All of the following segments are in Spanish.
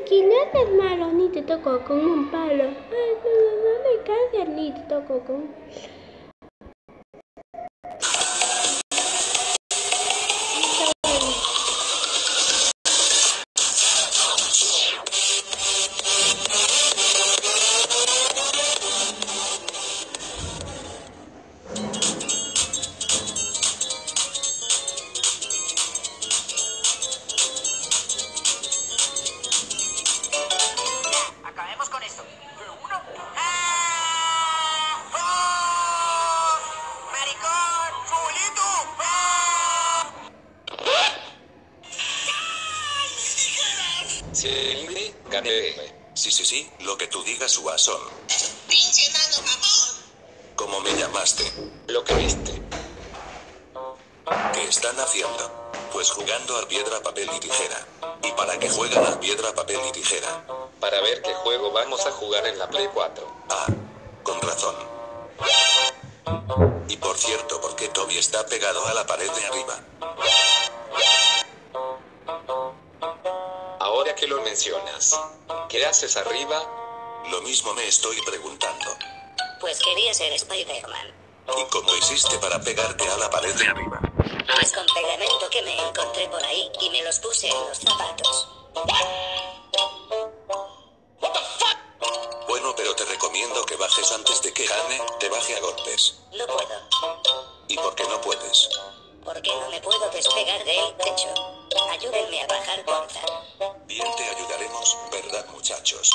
Aquí no haces malo, ni te toco con un palo. Ay, no le canses, ni te toco con... Acabemos con esto. Uno. ¡Ah! ¡Oh! ¡Maricón! ¡Fulito! ¡Ah! Sí, gané. Sí, lo que tú digas, Guasón. ¡Pinche nano mamón! ¿Cómo me llamaste? Lo que viste. ¿Qué están haciendo? Pues jugando al piedra, papel y tijera. ¿Y para qué juegan al piedra, papel y tijera? Para ver qué juego vamos a jugar en la Play 4. Ah, con razón. Y por cierto, ¿por qué Toby está pegado a la pared de arriba? Ahora que lo mencionas, ¿qué haces arriba? Lo mismo me estoy preguntando. Pues quería ser Spider-Man. ¿Y cómo hiciste para pegarte a la pared de arriba? Pues con pegamento que me encontré por ahí y me los puse en los zapatos. Bueno, pero te recomiendo que bajes antes de que Hane te baje a golpes. No puedo, ¿Y por qué no puedes? porque no me puedo despegar del techo. Ayúdenme a bajar, porfa. Bien, te ayudaremos, ¿verdad, muchachos?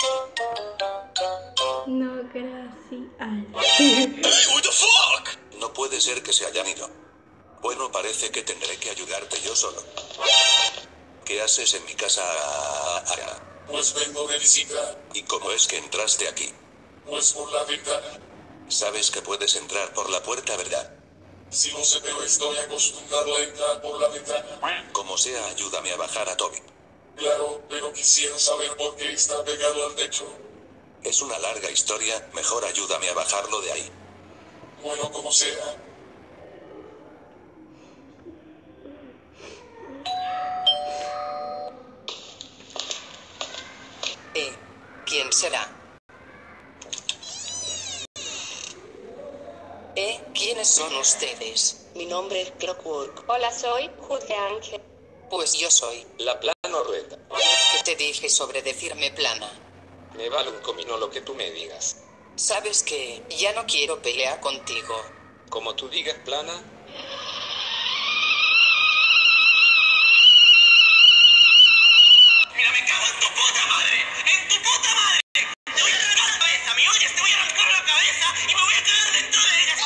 No, gracias. Hey, what the fuck? No puede ser que se hayan ido. Bueno, parece que tendré que ayudarte yo solo. ¿Qué haces en mi casa? Pues vengo de visita, ¿Y cómo es que entraste aquí? pues por la ventana. Sabes que puedes entrar por la puerta, ¿verdad? Si no sé, pero estoy acostumbrado a entrar por la ventana. Como sea, ayúdame a bajar a Toby. Claro, pero quisiera saber por qué está pegado al techo. Es una larga historia, mejor ayúdame a bajarlo de ahí. Bueno, como sea. ¿Quién será? ¿Quiénes son ustedes? Mi nombre es Clockwork. Hola, soy Jorge Ángel. Pues yo soy. La plana o rueda. ¿Qué te dije sobre decirme plana? Me vale un comino lo que tú me digas. ¿Sabes qué? Ya no quiero pelear contigo. Como tú digas plana, ¡Mira, me cago en tu puta madre! ¡En tu puta madre! ¡Te voy a arrancar la cabeza! ¿Me oyes? ¡Te voy a arrancar la cabeza y me voy a cagar dentro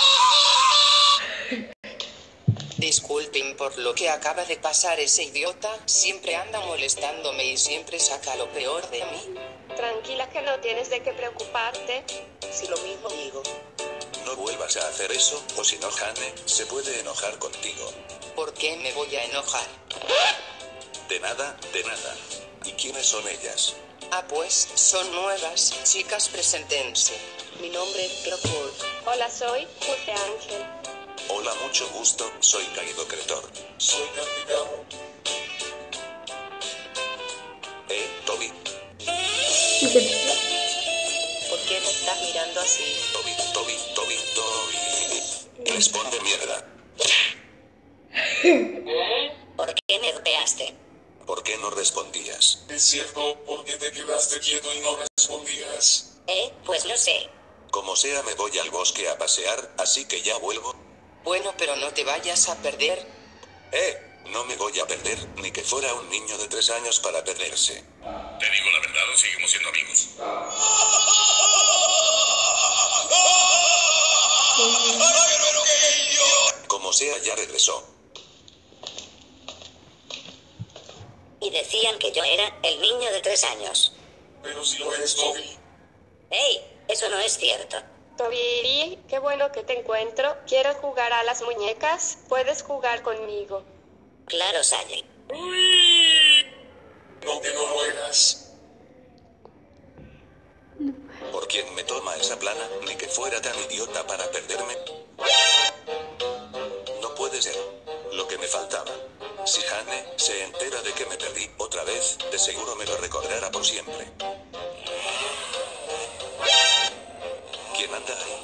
de ella! Disculpen por lo que acaba de pasar ese idiota. Siempre anda molestándome y siempre saca lo peor de mí. Tranquila que no tienes de qué preocuparte. Si lo mismo digo. No vuelvas a hacer eso, o si no, Hane se puede enojar contigo. ¿Por qué me voy a enojar? De nada, de nada. ¿Y quiénes son ellas? Ah, pues, son nuevas. Chicas, preséntense. Mi nombre es Clockwork. Hola, soy Jorge Ángel. Hola, mucho gusto, soy Kaido Cretor. Soy Canticamo. Toby, ¿Por qué me estás mirando así? Toby. Responde, mierda. ¿Por qué me golpeaste? ¿Por qué no respondías? Es cierto, porque te quedaste quieto y no respondías. Pues no sé. Como sea, me voy al bosque a pasear, así que ya vuelvo. Bueno, pero no te vayas a perder. No me voy a perder, ni que fuera un niño de 3 años para perderse. Te digo la verdad, o seguimos siendo amigos. Como sea, ya regresó. Y decían que yo era el niño de 3 años. Pero si lo eres, Toby. ¡Ey! Eso no es cierto. Toby, qué bueno que te encuentro. ¿Quieres jugar a las muñecas? Puedes jugar conmigo. Claro, Sally. No que no lo eras. ¿Por quién me toma esa plana? Ni que fuera tan idiota para perderme. No puede ser. Lo que me faltaba. Si Hane se entera de que me perdí otra vez, de seguro me lo recordará por siempre. ¿Quién anda ahí?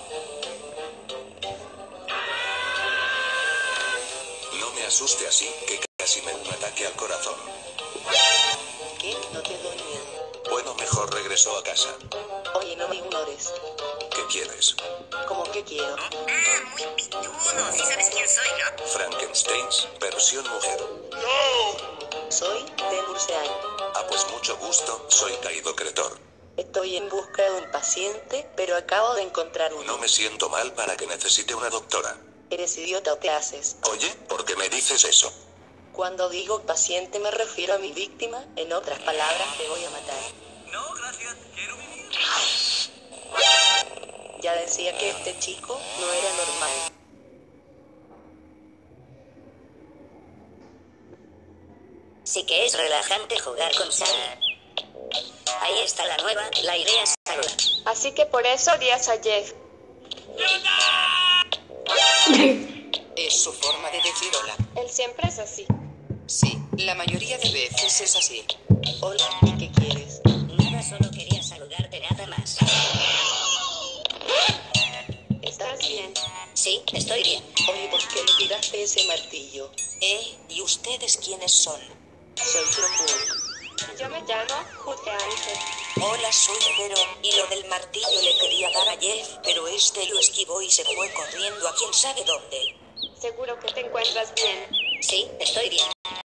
No me asuste así, que casi me da un ataque al corazón. ¿Qué? ¿No te doy miedo? Bueno, mejor regreso a casa. Oye, no me ignores. ¿Qué quieres? ¿Cómo que quiero? Muy pitudo, sí sabes quién soy, ¿no? Frankensteins, versión mujer. Soy Tenursean. Ah, pues mucho gusto, soy Kaido Cretor. Estoy en busca de un paciente, pero acabo de encontrar uno. No me siento mal para que necesite una doctora. ¿Eres idiota o te haces? Oye, ¿por qué me dices eso? Cuando digo paciente me refiero a mi víctima, en otras palabras, te voy a matar. No, gracias, quiero vivir. Ya decía que este chico no era normal. Sí que es relajante jugar con Sally. Ahí está la nueva, la idea es saludar. Así que por eso odias a Jeff. Es su forma de decir hola. Él siempre es así. Sí, la mayoría de veces es así. Hola, ¿y qué quieres? Nada, solo quería saludarte nada más. ¿Estás bien? Sí, estoy bien. Oye, ¿por qué le tiraste ese martillo? ¿Y ustedes quiénes son? Soy Crocur. Yo me llamo Juteante. Hola, soy Zero, y lo del martillo le quería dar a Jeff, pero este lo esquivó y se fue corriendo a quién sabe dónde. Seguro que te encuentras bien. Sí, estoy bien.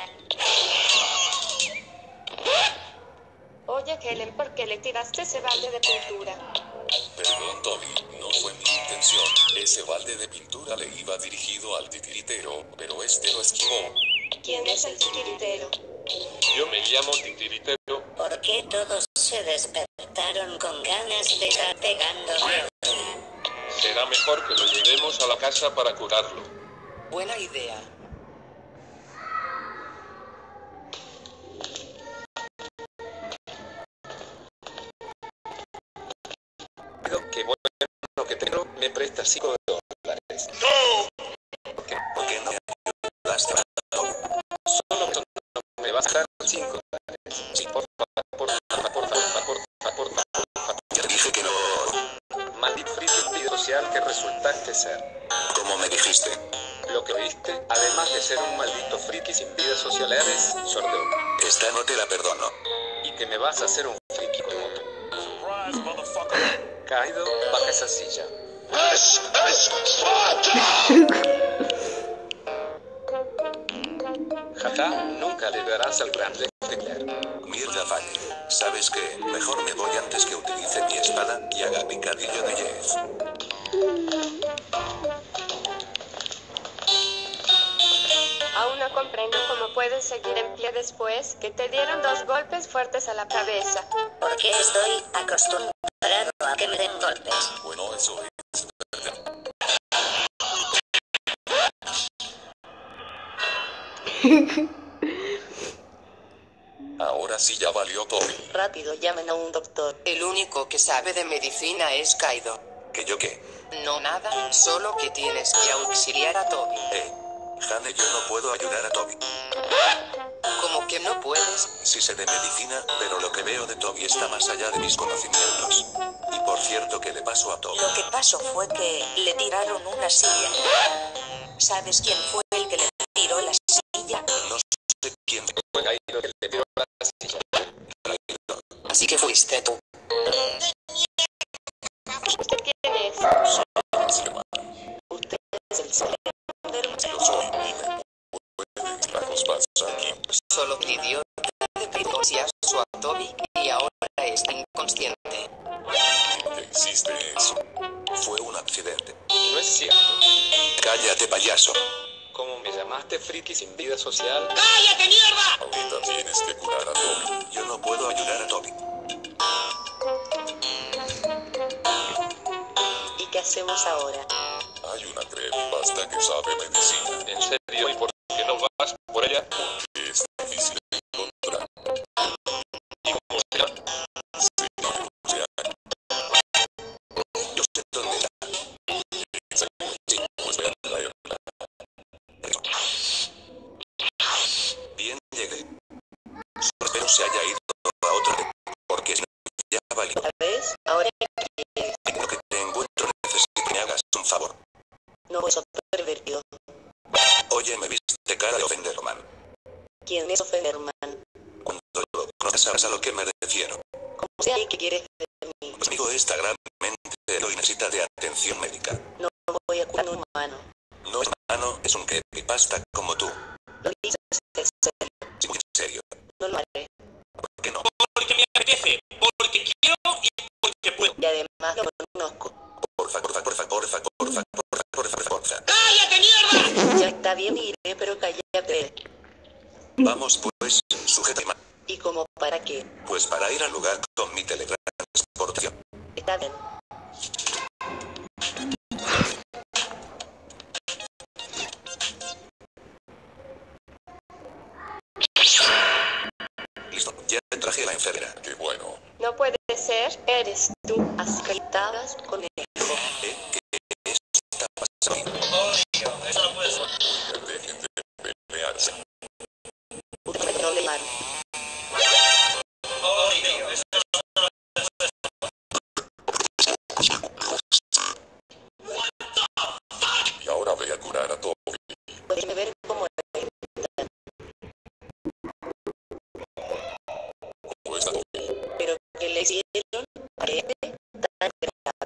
Oye, Helen, ¿por qué le tiraste ese balde de pintura? Perdón, Toby, no fue mi intención. Ese balde de pintura le iba dirigido al titiritero, pero este lo esquivó. ¿Quién es el titiritero? Yo me llamo Titiritero. ¿Por qué todos se despertaron con ganas de estar pegándome? Será mejor que lo llevemos a la casa para curarlo. Buena idea. Qué bueno que tengo, me presta $5. ¿Por qué no me ayudaste? Solo me vas a dar $5. Sí, por favor. Ya dije que no. Maldito friki vida social que resultaste ser. ¿Cómo me dijiste? Lo que oíste, además de ser un maldito friki sin vida social, eres sordo. Esta no te la perdono. Y que me vas a hacer un friki como tú. Kaido, baja esa silla. Jaja, nunca le darás al gran Leclerc. Mierda, Fanny. ¿Sabes qué? Mejor me voy antes que utilice mi espada y haga picadillo de Jeff. Aún no comprendo cómo puedes seguir en pie después que te dieron 2 golpes fuertes a la cabeza. Porque estoy acostumbrado a que me den golpes. Bueno, eso es verdad. Ahora sí ya valió, Toby. Rápido, llamen a un doctor. El único que sabe de medicina es Kaido. ¿Que yo qué? No nada, solo que tienes que auxiliar a Toby. Hane, yo no puedo ayudar a Toby. ¿Cómo que no puedes? Sí sé de medicina, pero lo que veo de Toby está más allá de mis conocimientos. Y por cierto, ¿qué le pasó a Toby? Lo que pasó fue que le tiraron una silla. ¿Sabes quién fue el que le tiró la silla? No sé quién Fue Kaido que le tiró la silla. Así que fuiste tú. ¿Usted quién es? Usted es el ser. Yo soy Dime. ¿Puede tragos pasa aquí? Solo un idiota de privacidad a Toby y ahora está inconsciente. ¿Qué hiciste eso? fue un accidente. No es cierto. Cállate, payaso. ¿Cómo me llamaste, friki sin vida social? ¡Cállate, mierda! Ahorita tienes que curar a Toby. Yo no puedo ayudar a Toby. ¿Y qué hacemos ahora? Hay una creepypasta que sabe medicina. ¿En serio? ¿Y por qué no vas por ella? Porque es difícil de encontrar. ¿Y cómo se llama? Sí, o sea, Yo sé dónde está. sí, pues vean la hueso pervertido. Oye, me viste cara de Ofenderman. ¿Quién es Ofenderman? Cuando lo conoces sabrás a lo que me refiero. Como sea, ¿y qué quieres de mí? Pues amigo está gravemente y necesita de atención médica. No voy a curar a un humano. No es humano, es un creepypasta como tú. Lo dices en serio. Sí, muy en serio. No lo haré. ¿Por qué no? Porque me apetece, porque quiero y porque puedo. Y además lo conozco. Porfa. ¡Cállate, mierda! Ya está bien, iré, pero cállate. Vamos pues, sujétame. ¿Y como para qué? Pues para ir al lugar con mi teletransportación. Está bien. Listo, ya te traje a la enfermera. Qué bueno. No puede ser, eres tú. Aceitabas con el ¿Qué está pasando? Dejen de pelearse. problema. Y ahora ve a curar a Toby. Déjeme ver cómo ¿Cómo está Toby? pero que le hicieron a este tan grave.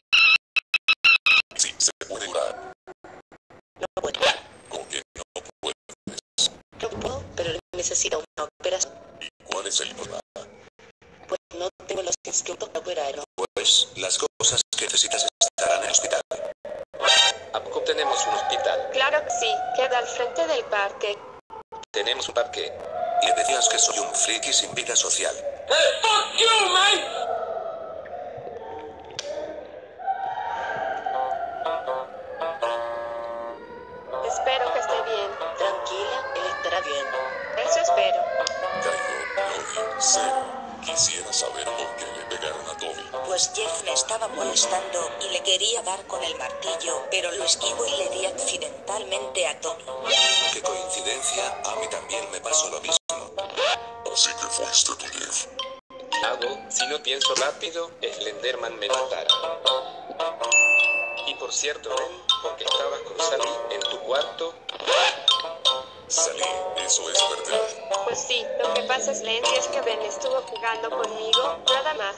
Sí, se puede curar. No puedo. ¿Con que no puedes? No puedo, pero necesito una operación. ¿Y cuál es el problema? Pues no tengo los instrumentos para operarlo. Pues las cosas que necesitas estarán en el hospital. ¿A poco tenemos un hospital? Claro que sí, queda al frente del parque. Tenemos un parque. Y decías que soy un friki sin vida social. ¡Fuck you, man! Espero que esté bien. Tranquila, él estará bien. Eso espero. Caigo, Lodi, cero. Quisiera saber por qué le pegaron a Toby. Pues Jeff me estaba molestando y le quería dar con el martillo, pero lo esquivo y le di accidentalmente a Tommy. Qué coincidencia, a mí también me pasó lo mismo. Así que fuiste tú, Jeff. Hago, si no pienso rápido, Slenderman me matará. Y por cierto, Ben, porque estabas con Sally en tu cuarto. Salí, eso es verdad. Pues sí, lo que pasa es, Lenny, es que Ben estuvo jugando conmigo, nada más.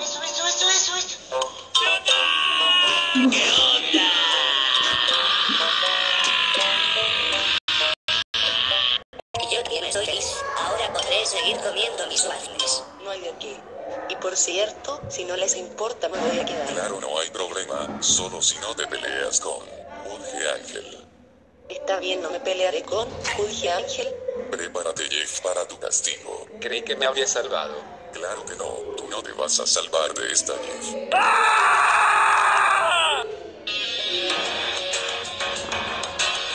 Y yo también estoy feliz. Ahora podré seguir comiendo mis waffles. No hay de qué. Y por cierto, si no les importa, me voy a quedar. Claro, no hay problema, solo si no te peleas con Jorge Ángel. Está bien, no me pelearé con Jorge Ángel. Prepárate, Jeff, para tu castigo. Creí que me había salvado. Claro que no, tú no te vas a salvar de esta, Jeff.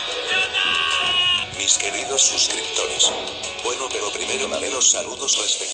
Mis queridos suscriptores. Bueno, pero primero daré los saludos respectivos.